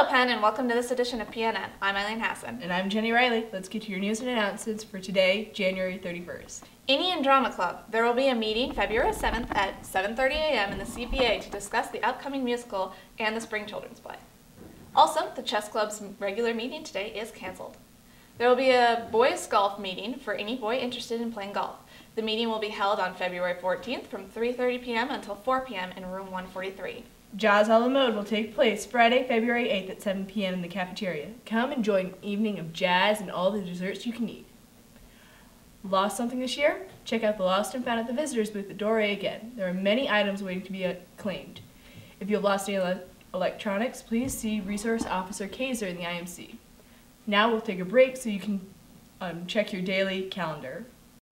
Penn, and welcome to this edition of PNN. I'm Eileen Hassan. And I'm Jenny Riley. Let's get to your news and announcements for today, January 31st. Indian Drama Club. There will be a meeting February 7th at 7:30 a.m. in the CPA to discuss the upcoming musical and the spring children's play. Also, the chess club's regular meeting today is canceled. There will be a boys golf meeting for any boy interested in playing golf. The meeting will be held on February 14th from 3:30 p.m. until 4 p.m. in room 143. Jazz a la mode will take place Friday, February 8th at 7 p.m. in the cafeteria. Come enjoy an evening of jazz and all the desserts you can eat. Lost something this year? Check out the Lost and Found at the Visitors booth at Door A again. There are many items waiting to be claimed. If you have lost any electronics, please see Resource Officer Kaiser in the IMC. Now we'll take a break so you can check your daily calendar.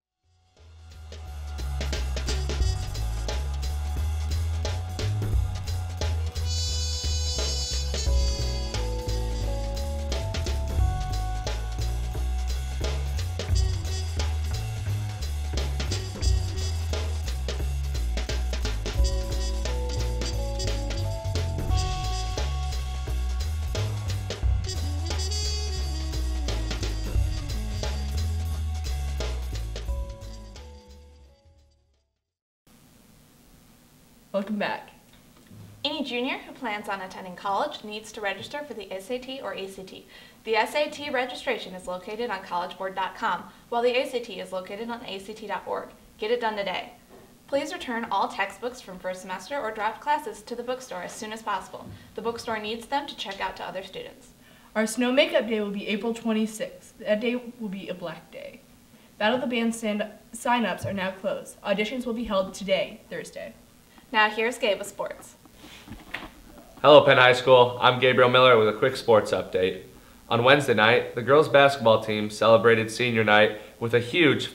Welcome back. Any junior who plans on attending college needs to register for the SAT or ACT. The SAT registration is located on collegeboard.com, while the ACT is located on act.org. Get it done today. Please return all textbooks from first semester or dropped classes to the bookstore as soon as possible. The bookstore needs them to check out to other students. Our snow makeup day will be April 26th. That day will be a black day. Battle of the Band sign-ups are now closed. Auditions will be held today, Thursday. Now here's Gabe with sports. Hello Penn High School, I'm Gabriel Miller with a quick sports update. On Wednesday night, the girls basketball team celebrated senior night with a huge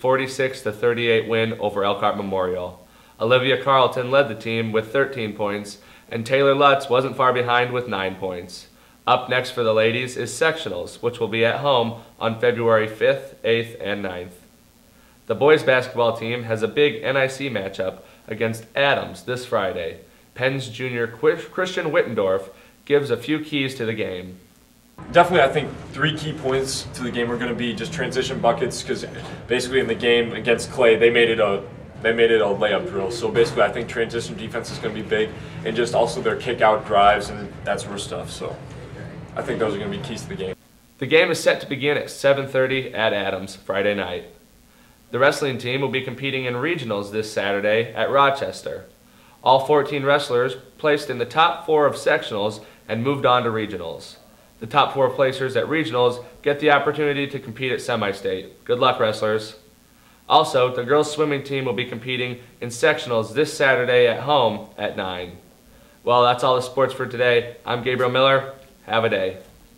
46-38 win over Elkhart Memorial. Olivia Carlton led the team with 13 points, and Taylor Lutz wasn't far behind with 9 points. Up next for the ladies is sectionals, which will be at home on February 5th, 8th, and 9th. The boys basketball team has a big NIC matchup against Adams this Friday. Penn's junior Christian Wittendorf gives a few keys to the game. Definitely, I think 3 key points to the game are going to be just transition buckets, because basically in the game against Clay, they made it a layup drill. So basically, I think transition defense is going to be big, and just also their kick-out drives and that sort of stuff. So I think those are going to be keys to the game. The game is set to begin at 7:30 at Adams Friday night. The wrestling team will be competing in regionals this Saturday at Rochester. All 14 wrestlers placed in the top 4 of sectionals and moved on to regionals. The top 4 placers at regionals get the opportunity to compete at semi-state. Good luck, wrestlers. Also, the girls swimming team will be competing in sectionals this Saturday at home at 9. Well, that's all the sports for today. I'm Gabriel Miller. Have a day.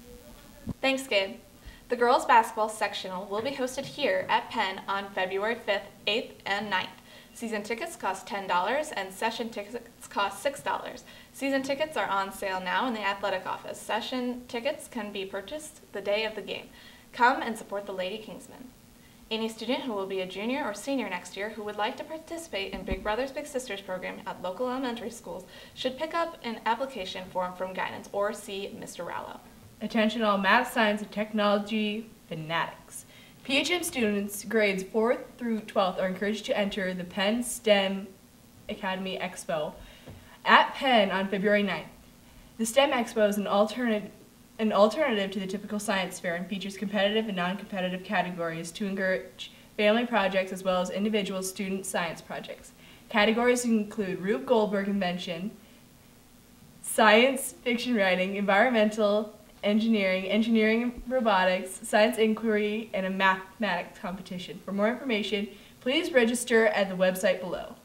Thanks, Gabe. The girls basketball sectional will be hosted here at Penn on February 5th, 8th, and 9th. Season tickets cost $10 and session tickets cost $6. Season tickets are on sale now in the athletic office. Session tickets can be purchased the day of the game. Come and support the Lady Kingsmen. Any student who will be a junior or senior next year who would like to participate in Big Brothers Big Sisters program at local elementary schools should pick up an application form from guidance or see Mr. Rallo. Attention all math, science, and technology fanatics. PHM students grades 4th through 12th are encouraged to enter the Penn STEM Academy Expo at Penn on February 9th. The STEM Expo is an alternative to the typical science fair and features competitive and non-competitive categories to encourage family projects as well as individual student science projects. Categories include Rube Goldberg invention, science fiction writing, environmental engineering, engineering robotics, science inquiry, and a mathematics competition. For more information, please register at the website below.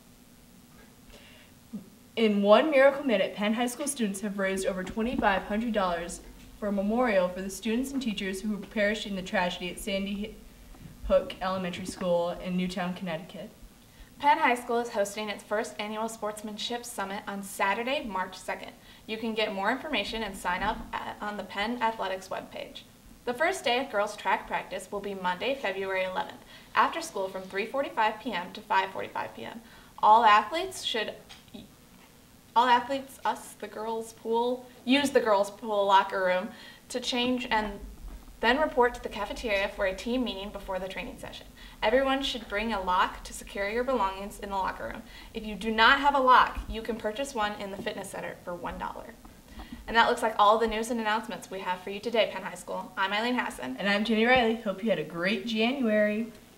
In one miracle minute, Penn High School students have raised over $2,500 for a memorial for the students and teachers who perished in the tragedy at Sandy Hook Elementary School in Newtown, Connecticut. Penn High School is hosting its first annual Sportsmanship Summit on Saturday, March 2nd. You can get more information and sign up on the Penn Athletics webpage. The first day of girls' track practice will be Monday, February 11th, after school from 3:45 p.m. to 5:45 p.m. All athletes should All athletes, us, the girls' pool, use the girls' pool locker room to change and then report to the cafeteria for a team meeting before the training session. Everyone should bring a lock to secure your belongings in the locker room. If you do not have a lock, you can purchase one in the fitness center for $1. And that looks like all the news and announcements we have for you today, Penn High School. I'm Eileen Hassan. And I'm Jenny Riley. Hope you had a great January.